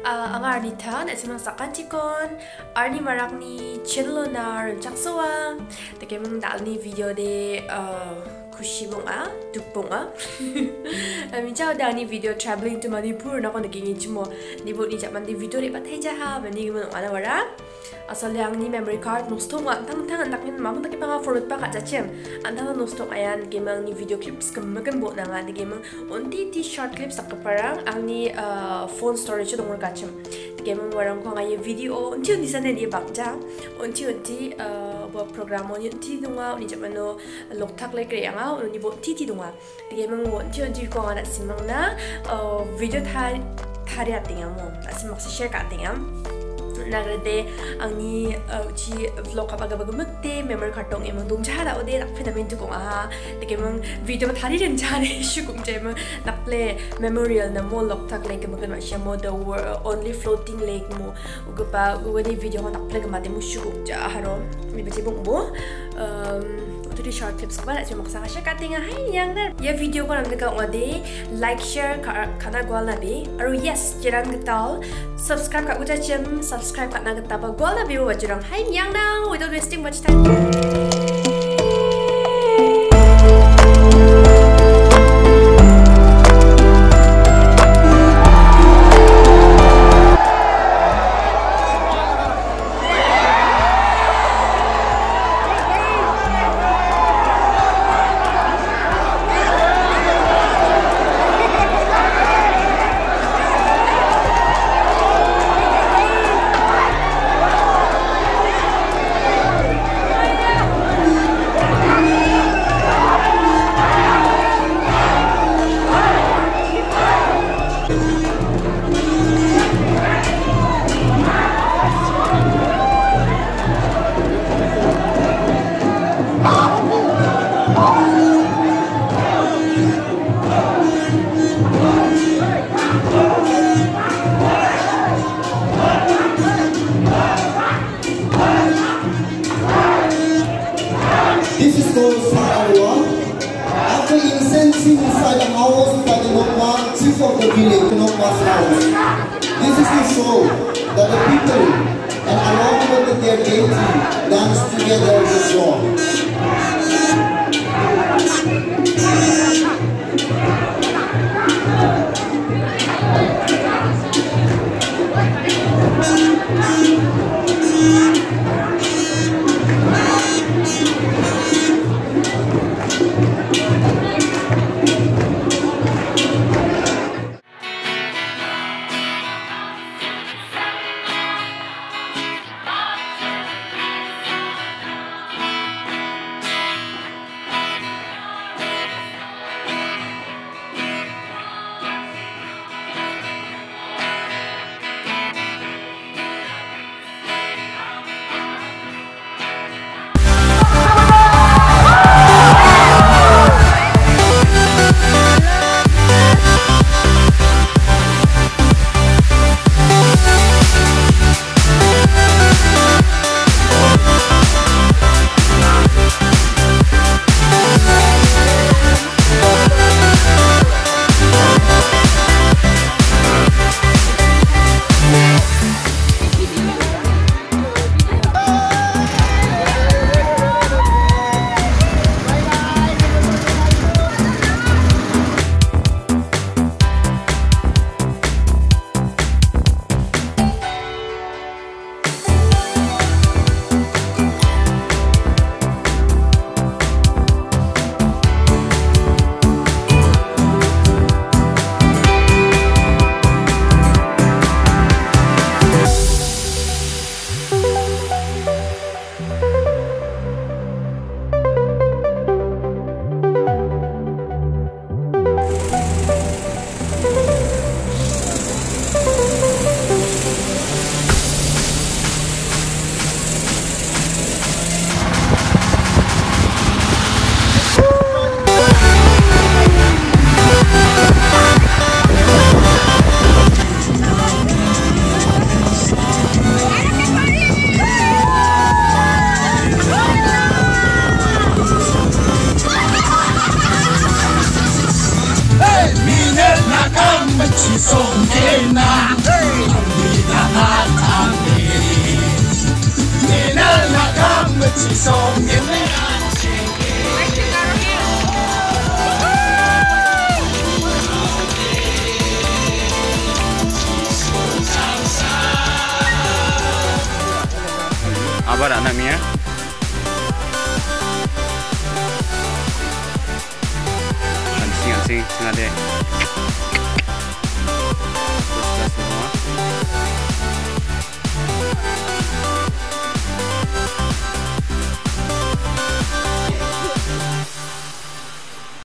ang Arnita na simang sakanchikon Arni marakni channel na jaksoa take mong dal ni video de kushibong dukbong minchao da ni video traveling to Manipur na ko naging mo ni bo ni jaman di video de patay jaha bani mo ala wara asal yang ni memory card nostong tang anak ni mamang taki panga forward pa ka jachem antang nostong ayan gemang ni video clips kemakan bo na nga di gemang onti ti short clips tak parang ang ni phone storage dong kacem gemang warang ko nga video onti di sana ni bakja onti program onti dunga ni jamano loktak like re anga oni bo ti dunga di gemang onti ko nga simang na video thari atinga mo asimang share ka atinga nagrade angni uci vlog apa gabaga mette memory card dong emang dong jara ode nak phenomenon ko tike emang video thari ren jare shugum je emang nakple memorial na mo lok tak like magan ma shamo the only floating lake mo ugapa ugani video ko nakple gamate mo shugum ja haro mi bace bong bo di short clips ko bala cuma kasang share kating hai yang dar ya video ko nang ka ode like share kana gwal na be aru yes jiran getal subscribe ka uja chem subscribe ka na geta ba gwal na be wa jirang hai yang now without wasting much time. This is called Sarawa. After incensing inside the house by the Nokma, chief of the village, Nokma's house. This is to show that the people and along with their deity dance together with joy. Chi song ke na Abar anak Mia. Ansing ansing sengaja.